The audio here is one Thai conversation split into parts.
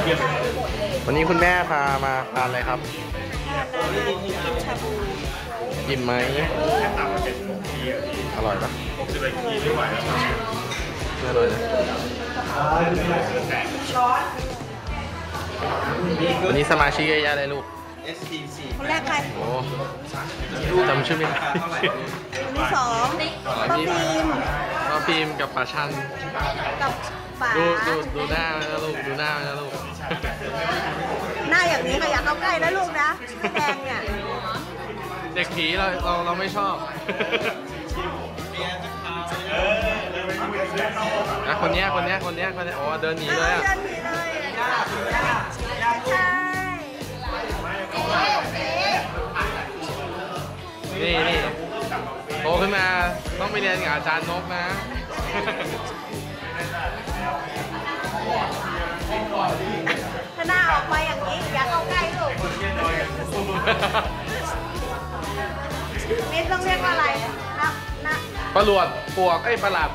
วันนี้คุณแม่พามาทานอะไรครับชาบูอิ่มไหมอร่อยปะอร่อยนะวันนี้สมาชิกเยอะแยะเลยลูกคนแรกใครโอ้จำชื่อไม่ได้คนที่สองป้าพิมกับป้าชันกับป๋าดูหน้านะลูกดูหน้านะลูกหน้าอย่างนี้ก็อยากเข้าใกล้นะลูกนะแดงเนี่ยเด็กผีเราไม่ชอบคนนี้โอ้เดินหนีเลยอ่ะนี่โตขึ้นมาต้องไปเรียนกับอาจารย์นกนะถ้าหน้าออกไปอย่างนี้อยากเข้าใกล้ลูกนี่ต้องเรียกว่าอะไรนะปลาหลวดปวกปลาหลัด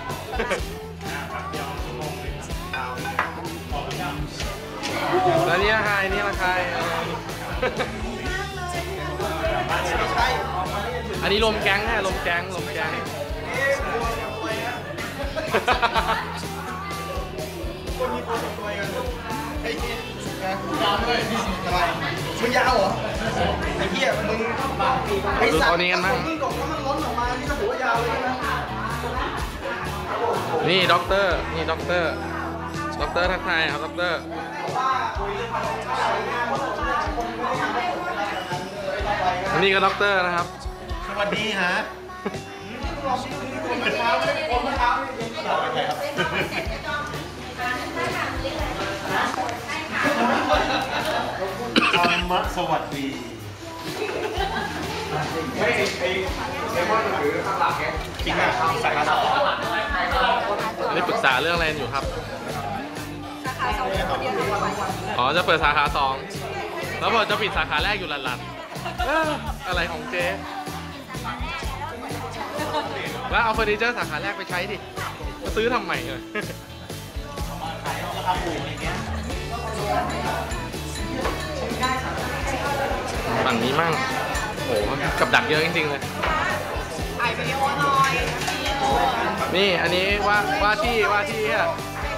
แล้วนี่ละใครอันนี้ลมแก๊งฮะลมแก๊งมึงยาวเหรอไอ้เหี้ยมึงไอ้สัตว์นี่กันมั้งนี่ด็อกเตอร์ทักทายครับด็อกเตอร์นี่ก็ด็อกเตอร์นะครับสวัสดีฮะธรรมะสวัสดีจริงอ่ะสาขาสองนี่ปรึกษาเรื่องอะไรอยู่ครับอ๋อจะเปิดสาขา2แล้วบอกจะปิดสาขาแรกอยู่หลันอะไรของเจ๊ว่าเอาเฟอร์นิเจอร์สาขาแรกไปใช้ดิมาซื้อทำใหม่เลยฝั่งนี้มั่งโอ้กับดักเยอะจริงๆเลยถ่ายวิดีโอหน่อยนี่อันนี้ว่าที่อ่ะว่าที่แม่ยา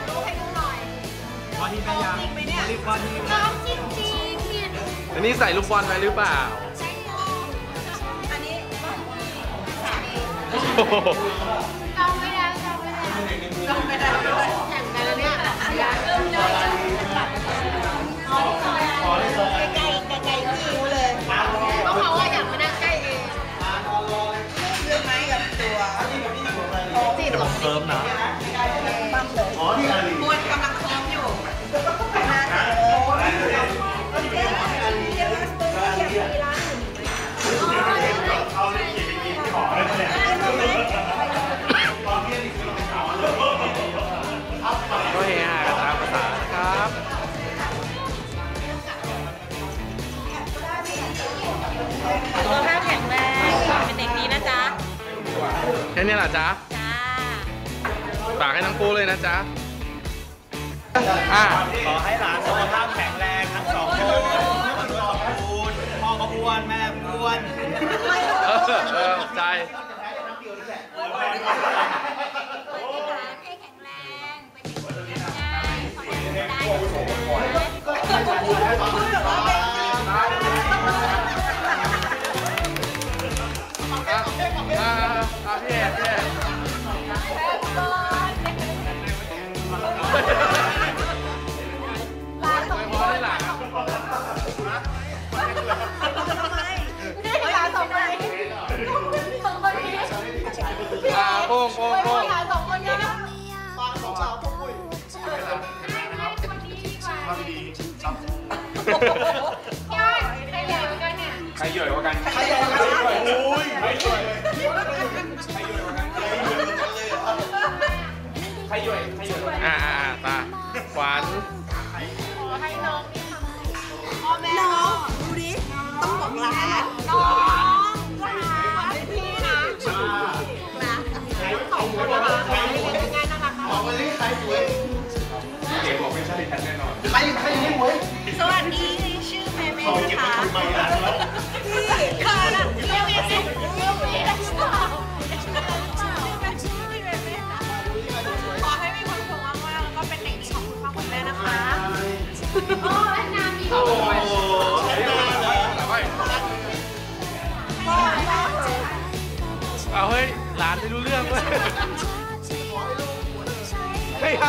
เรียกว่าที่อันนี้ใส่ลูกบอลไว้หรือเปล่าอันนี้จองไม่ได้แข่งกันแล้วเนี่ยอยากเริ่มเลยไกลพี่เลยก็เพราะว่าอยากมานั่งใกล้เองเรื่องไหมกับตัวจีบเคิร์มนะปั๊มเลยอ๋อที่อาลีมันกำลังเคิร์มอยู่ก็เฮฮากันตามภาษานะครับสุขภาพแข็งแรงเป็นเด็กดีนะจ๊ะแค่นี้แหละจ๊ะฝากให้ทั้งคู่เลยนะจ๊ะขอให้หลานสุขภาพแข็งแรงทั้ง2 คนพ่อก็อ้วนแม่อ้วนใจโป้งป้าสองสาวปุ้ยทำดีครับใครเหยื่อกว่ากันโอ้ยใครเหยื่อกว่ากันตาขวัญให้น้องนี่พ่อแม่น้องดูดิต้องบอกหลานน้องพี่นะบอกว่าใครสวยเก๋บอกไม่ใช่ใครอยู่นี่หมวยสวัสดีชื่อเมย์เขาเก็บนะไว้คะทำไมอ่ะค่ะนะเรียกเมย์สิขอให้มีความสุขมากๆแล้วก็เป็นเด็กดีของคุณพ่อคุณแม่นะคะโอ้และนามีโอ้โหเอาเฮ้ยหลานไม่รู้เรื่องเลยไม่เอา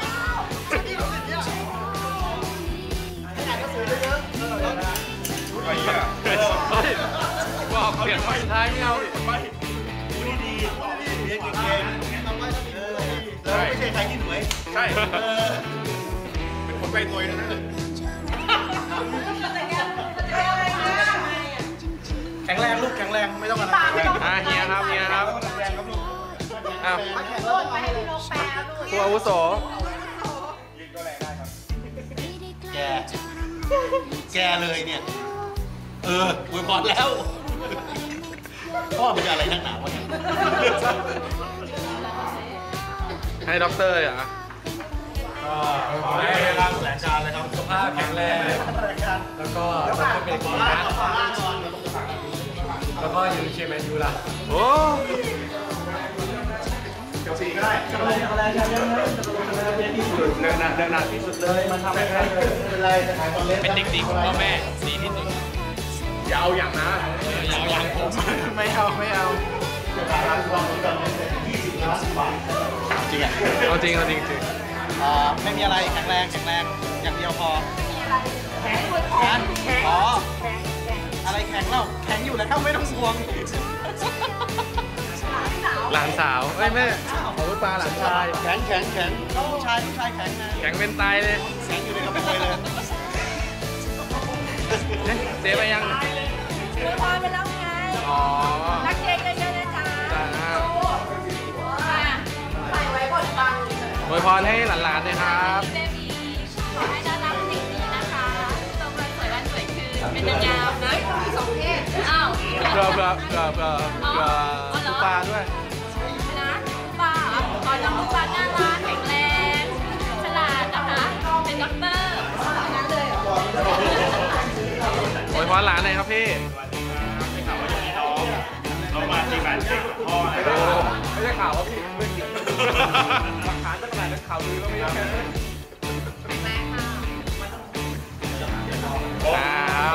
เฮ้ยบอกเปลี่ยนสุดท้ายไม่เอาดิดูดีเรียนเก่งแล้วไม่ใช่ใครที่หน่วยใช่เป็นคนใกล้ตัวนะแข็งแรงลูกแข็งแรงไม่ต้องอะไรเฮียครับเฮียครับแข็งแรงครับลูกอ้าวโลดไปให้พี่ลงแปลลูกผู้อาวุโสแกเลยเนี่ยอวยพรแล้วพ่อมันจะอะไรนักหนาวะเนี่ยให้ด็อกเตอร์เหรอขอให้ร่างแสนจานเลยครับสุขภาพแข็งแรงแล้วก็เป็นคนรักแล้วก็อยู่เชียร์แมนยูล่ะโอ้เดี๋ยวสีก็ได้อะไรจะเดินหนักที่สุดเลยมันทำให้เป็นไรจะถ่ายตอนเล่นเป็นเด็กดีของพ่อแม่ดีที่สุดอย่าเอาอย่างนะอย่าเอาอย่างผมไม่เอาไม่เอา 20 ล้านบาทจริงอ่ะเอาจริงเอาจริงจริงไม่มีอะไรแข็งแรงอย่างเดียวพอแข็งอ๋ออะไรแข็งเล่าแข็งอยู่แล้วครับไม่ต้องห่วงหลานสาวเอ้ยแม่ขอลูกปลาหลานชายแข็งลูกชายแข็งนะแข็งเป็นตายเลยแข็งอยู่ในกระเป๋าเลยเจ๊ไปยังอวยพรไปแล้วไงอ๋อรักเจ๊เยอะๆนะจ๊ะจ้าใส่ไว้บนบังอวยพรให้หลานๆเลยครับเบบีขอให้น่ารักเด็กดีนะคะโตมาสวยวันสวยคืนเป็นนางงามนะมีสองเพศอ้าวเกลือลูกปลาด้วยนะป้าขอน้องป้าน่ารักแข็งแรงฉลาดนะคะเป็นด็อกเตอร์นั้นเลยเหรออวยพรหลานหน่อยครับพี่เรามาจริงแบบจริงพ่อโอ้ไม่ใช่ข่าวว่าพี่หลักฐานจะขนาดนั้นข่าวลือก็ไม่ยอมครับ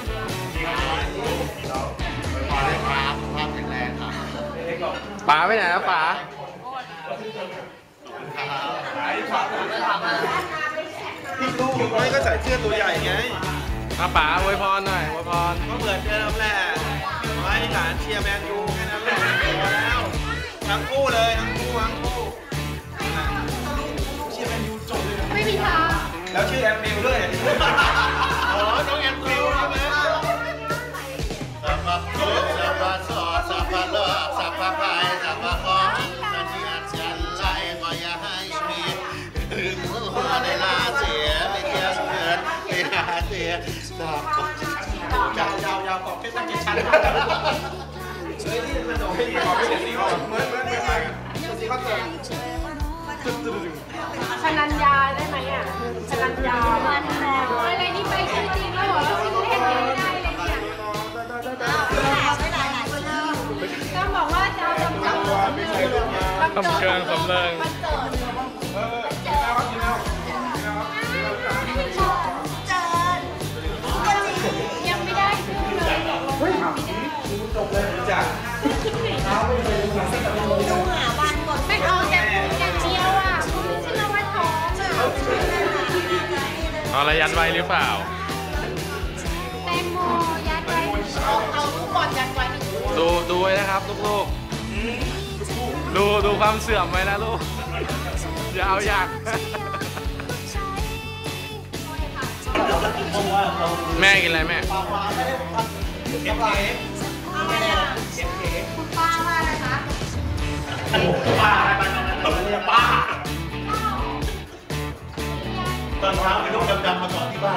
ภาพแข็งแรงครับป๋าไปไหนครับป๋าพี่ลูกไม่ก็ใส่เสื้อตัวใหญ่ไงป๋าอวยพรหน่อยอวยพรก็เหมือนเดิมแหละขอให้หลานเชียร์แมนยูแค่นั้นแหละพอแล้วทั้งคู่เลยทั้งคู่เชียร์แมนยูจบเลยไม่มีทางแล้วชื่อแอนฟิลด้วยอ๋อน้องแอนฟิลใช่ไหมสับปะรดสับปะซอสับปะเลาะสับปะพายสับปะคอนันเชียร์เชียร์ไล่ก็อย่าให้มีถึงหัวในลาเสียไม่เที่ยวเกินไม่ลาเสียสับปะยาวๆกอบแค่ตั้งกี่ชั้นเฮ้ยนี่มันโดนพี่ขอพี่เดี๋ยวสีเขาเหมือนสีเขาเกิดชนัญญาได้ไหมอ่ะชนัญญามันแรงอะไรนี่ไปชื่อจริงแล้วเหรอชื่อเล่นไม่ได้เลยเนี่ยไม่ได้ก็บอกว่าจะเอาจำๆคำเชิงสำเริงยังไม่ได้ชื่อเลยดูหาวันหมดไม่เอาแต่อย่างเดียวอ่ะคุณไม่เชื่อว่าท้องอ่ะเอาอะไรยัดไว้หรือเปล่าแตงโมยัดไว้เอาลูกบอลยัดไว้ในถุงดูไว้นะครับลูกๆดูความเสื่อมไว้นะลูกอย่าเอาอยาก แม่กินอะไรแม่คุณป้าว่าอะไรคะตอนเช้าเป็นลูกดำๆมาก่อนที่บ้าน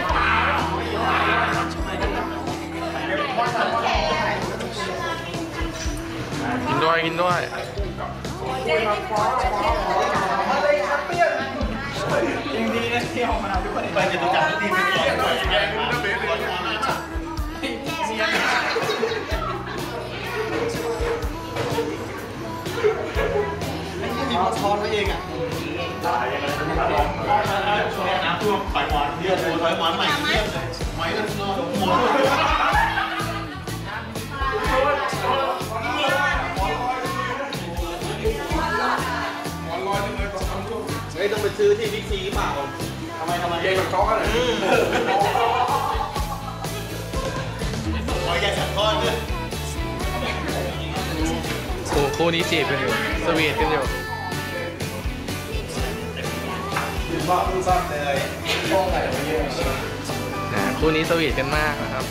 กินด้วยกินด้วยยังดีนะที่ไปจะรู้จักที่ไม่ได้ด้วยแกงนะเบสเลยมีมอทอนไว้เองอ่ะตายยังไงช่วงน้ำท่วมปล่อยหมอนเยี่ยมเลยปล่อยหมอนใหม่เยี่ยมเลยหมอยกันนอนหมอนเฮ้ยต้องไปซื้อที่บิ๊กซีเปล่าทำไมเย็นกับก๊อกอะไรหอยใหญ่สันทอดด้วยโอ้คู่นี้จีบกันอยู่สวีทกันอยู่ว่าผู้ซ่อมเลยโป้งอะไรมาเยอะคู่นี้สวีทกันมากนะครับ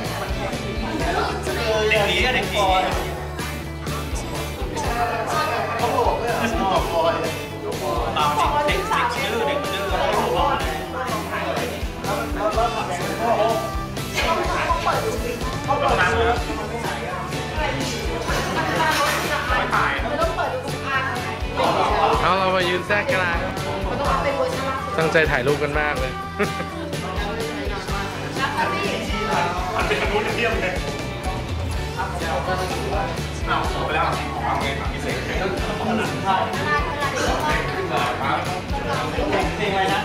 เด็กดีเด็กดีเขาบอกเลยบอกบอยเด็กชื่อเด็กชื่ออะไรบอกเขาเปิดน้ำเลยไม่ถ่ายเอาเรามายืนแทรกกลางตั้งใจถ่ายรูปกันมากเลยมันเป็นมนุษย์เทียมเลยเอาไปแล้วเอาไงพิเศษเพลงอะไรนะ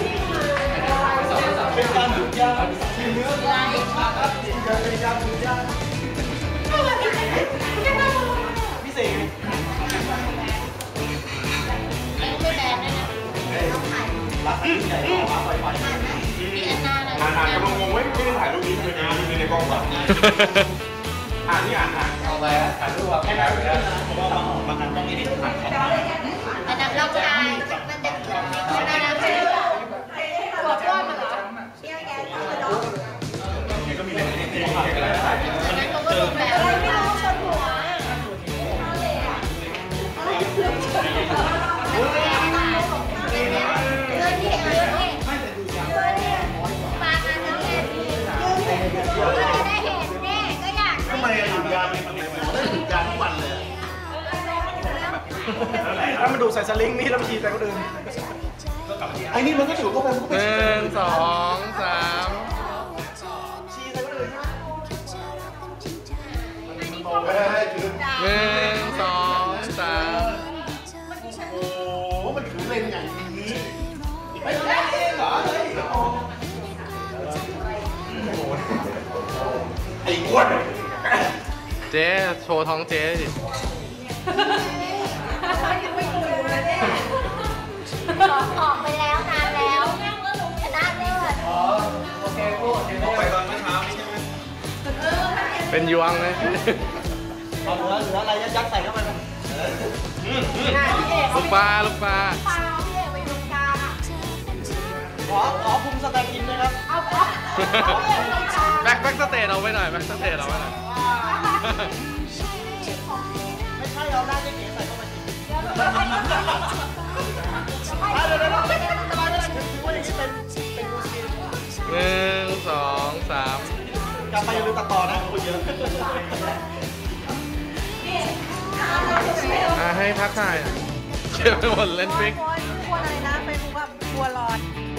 เป็นการดุยาเป็นเนื้อลายเป็นการดุยาพิเศษ อ่านกำลังงงไม่ได้ถ่ายรูปนี้ทำไมมีในกล้องวะนี่เอาไปถ่ายรูปแค่ไหนบางอันต้องมีที่ถ่ายอันนั้นเราถ่ายมันจะอันนั้นคือหัวก้อนมันเหรอก็มีอะไรในนี้อันนั้นเขาก็ลงแบบอะไรไม่รู้ชนหัวทำไมดูยาเป็นดูยาทุกวันเลยถ้ามันดูใส่สลิงนี่แล้วไปฉีดใส่คนอื่นไอ้นี่มันก็อยู่เข้าไปมันก็ไปฉีด 1 2 3 ฉีดใส่คนอื่นใช่ไหม 1 2 3 โอ้มันถือเลนอย่างนี้ไอ้เองเหรอไอ้อ้วนเจ๊โชว์ท้องเจ๊ดิออกไปแล้วนานแล้วชนะเลิศโอเคพูดออกไปตอนเมื่อเช้านี้ใช่ไหมเป็นยวงเลยเอาเหลืออะไรยัดใส่เข้าไปไหมลูกปลาลูกปลาขอภูมิสแตนอินด้วยครับแบ็คสเตทเอาไว้หน่อยแบ็คสเตทเอาไว้หน่อยไม่ใช่เราได้เก๋ใส่เข้าไปจริงเดี๋ยวถือว่าอย่างนี้เป็นรูทีน 1 2 3 กลับไปอย่าลืมตัดต่อนะคุณเยอะให้พักถ่ายเชื่อไปหมดเล่นฟิกกลัวอะไรนะเป็นแบบกลัวร้อน